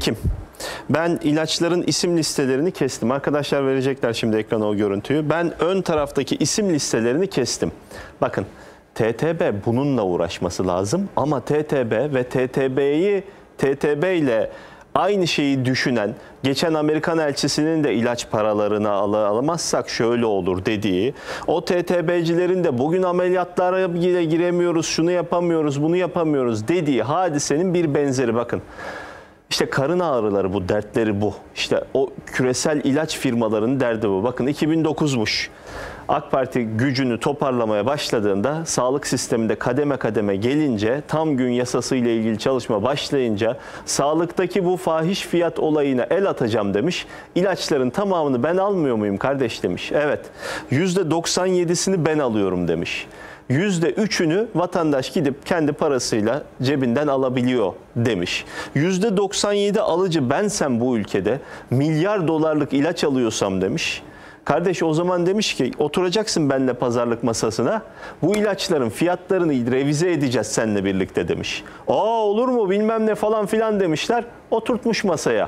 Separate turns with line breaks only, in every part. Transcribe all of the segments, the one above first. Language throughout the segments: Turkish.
Ekim. Ben ilaçların isim listelerini kestim. Arkadaşlar verecekler şimdi ekrana o görüntüyü. Ben ön taraftaki isim listelerini kestim. Bakın, TTB bununla uğraşması lazım ama TTB ve TTB ile aynı şeyi düşünen, geçen Amerikan elçisinin de ilaç paralarını alamazsak şöyle olur dediği, o TTB'cilerin de bugün ameliyatlara bile giremiyoruz, şunu yapamıyoruz, bunu yapamıyoruz dediği hadisenin bir benzeri. Bakın, işte karın ağrıları bu, dertleri bu. İşte o küresel ilaç firmalarının derdi bu. Bakın 2009'muş. AK Parti gücünü toparlamaya başladığında, sağlık sisteminde kademe kademe gelince, tam gün yasası ile ilgili çalışma başlayınca, sağlıktaki bu fahiş fiyat olayına el atacağım demiş. İlaçların tamamını ben almıyor muyum kardeş demiş. Evet, %97'sini ben alıyorum demiş. %3'ünü vatandaş gidip kendi parasıyla cebinden alabiliyor demiş. %97 alıcı bensem bu ülkede, milyar dolarlık ilaç alıyorsam demiş. Kardeş o zaman demiş ki oturacaksın benimle pazarlık masasına, bu ilaçların fiyatlarını revize edeceğiz seninle birlikte demiş. Olur mu bilmem ne falan filan demişler, oturtmuş masaya.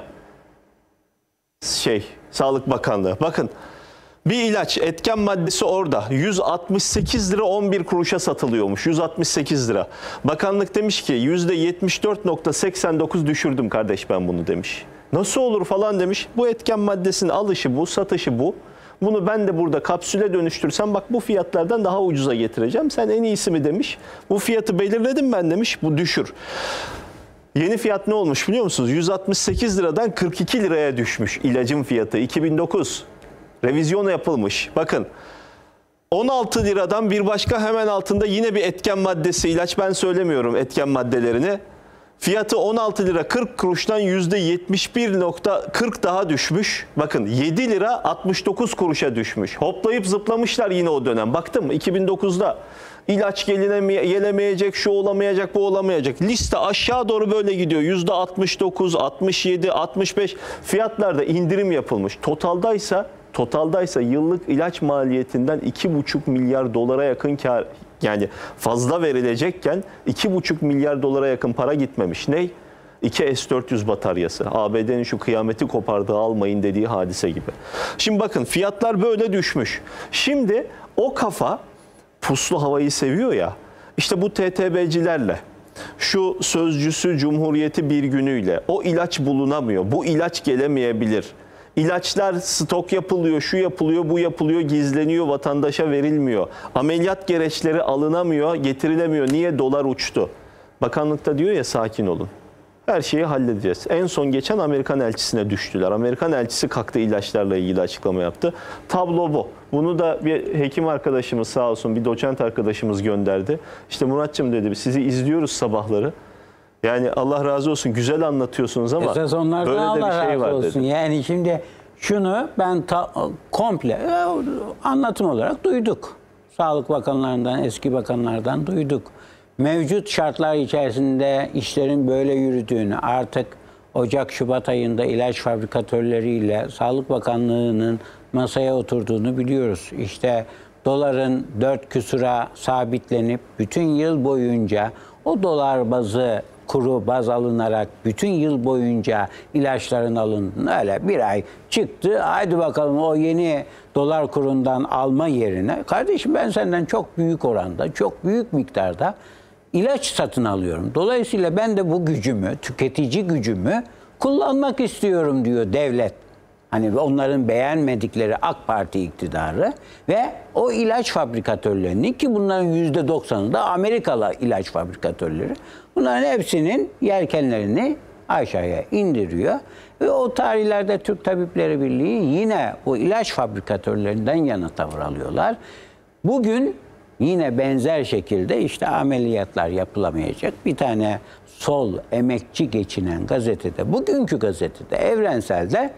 Sağlık Bakanlığı. Bakın, bir ilaç etken maddesi orada 168 lira 11 kuruşa satılıyormuş. 168 lira. Bakanlık demiş ki %74.89 düşürdüm kardeş ben bunu demiş. Nasıl olur falan demiş. Bu etken maddesinin alışı bu, satışı bu. Bunu ben de burada kapsüle dönüştürsem bak bu fiyatlardan daha ucuza getireceğim. Sen en iyisi mi demiş. Bu fiyatı belirledim ben demiş. Bu düşür. Yeni fiyat ne olmuş biliyor musunuz? 168 liradan 42 liraya düşmüş ilacın fiyatı. 2009. Revizyon yapılmış. Bakın, 16 liradan bir başka hemen altında yine bir etken maddesi ilaç, ben söylemiyorum etken maddelerini. Fiyatı 16 lira 40 kuruştan %71.40 daha düşmüş. Bakın 7 lira 69 kuruşa düşmüş. Hoplayıp zıplamışlar yine o dönem. Baktım 2009'da ilaç gelemeyecek, şu olamayacak, bu olamayacak. Liste aşağı doğru böyle gidiyor. %69, 67, 65 fiyatlarda indirim yapılmış. Totaldaysa yıllık ilaç maliyetinden 2,5 milyar dolara yakın kar, yani fazla verilecekken 2,5 milyar dolara yakın para gitmemiş. Ne? 2 S-400 bataryası. ABD'nin şu kıyameti kopardığı almayın dediği hadise gibi. Şimdi bakın fiyatlar böyle düşmüş. Şimdi o kafa puslu havayı seviyor ya. İşte bu TTB'cilerle, şu sözcüsü Cumhuriyeti bir günüyle o ilaç bulunamıyor. Bu ilaç gelemeyebilir. İlaçlar stok yapılıyor, şu yapılıyor, bu yapılıyor, gizleniyor, vatandaşa verilmiyor. Ameliyat gereçleri alınamıyor, getirilemiyor. Niye? Dolar uçtu. Bakanlıkta diyor ya sakin olun. Her şeyi halledeceğiz. En son geçen Amerikan elçisine düştüler. Amerikan elçisi kalktı ilaçlarla ilgili açıklama yaptı. Tablo bu. Bunu da bir hekim arkadaşımız sağ olsun, bir doçent arkadaşımız gönderdi. İşte Muratçım dedi, sizi izliyoruz sabahları. Yani Allah razı olsun, güzel anlatıyorsunuz ama
esas onlardan
böyle de
Allah
bir şey
razı
var
olsun.
dedi.
Yani şimdi şunu ben komple anlatım olarak duyduk. Sağlık bakanlarından, eski bakanlardan duyduk. Mevcut şartlar içerisinde işlerin böyle yürüdüğünü, artık Ocak-Şubat ayında ilaç fabrikatörleriyle Sağlık Bakanlığı'nın masaya oturduğunu biliyoruz. İşte doların 4 küsura sabitlenip bütün yıl boyunca o dolar bazı kuru baz alınarak bütün yıl boyunca ilaçların alındığını, öyle bir ay çıktı. Haydi bakalım o yeni dolar kurundan alma yerine, kardeşim ben senden çok büyük oranda, çok büyük miktarda ilaç satın alıyorum. Dolayısıyla ben de bu gücümü, tüketici gücümü kullanmak istiyorum diyor devlet. Hani onların beğenmedikleri AK Parti iktidarı ve o ilaç fabrikatörlerinin, ki bunların %90'ı da Amerikalı ilaç fabrikatörleri, bunların hepsinin yelkenlerini aşağıya indiriyor. Ve o tarihlerde Türk Tabipleri Birliği yine o ilaç fabrikatörlerinden yana tavır alıyorlar. Bugün yine benzer şekilde işte ameliyatlar yapılamayacak. Bir tane sol emekçi geçinen gazetede, bugünkü gazetede, Evrensel'de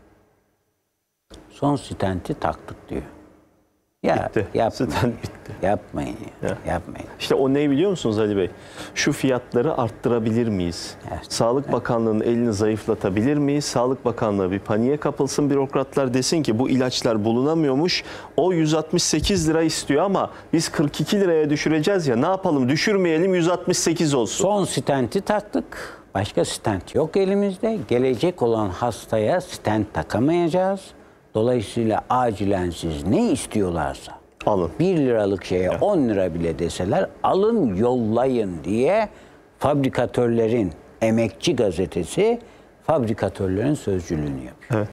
son stenti taktık diyor. Ya
bitti.
Yapmayın.
Stent bitti.
Yapmayın.
Ya.
Yapmayın.
İşte o neyi biliyor musunuz Ali Bey? Şu fiyatları arttırabilir miyiz?
Evet.
Sağlık Bakanlığı'nın elini zayıflatabilir miyiz? Sağlık Bakanlığı bir paniğe kapılsın, bürokratlar desin ki bu ilaçlar bulunamıyormuş. O 168 lira istiyor ama biz 42 liraya düşüreceğiz ya, ne yapalım, düşürmeyelim, 168 olsun.
Son stenti taktık. Başka stent yok elimizde. Gelecek olan hastaya stent takamayacağız. Dolayısıyla acilen siz ne istiyorlarsa
Alın.
1 liralık şeye 10 lira bile deseler alın yollayın diye fabrikatörlerin, Emekçi Gazetesi fabrikatörlerin sözcülüğünü yapıyor.
Evet.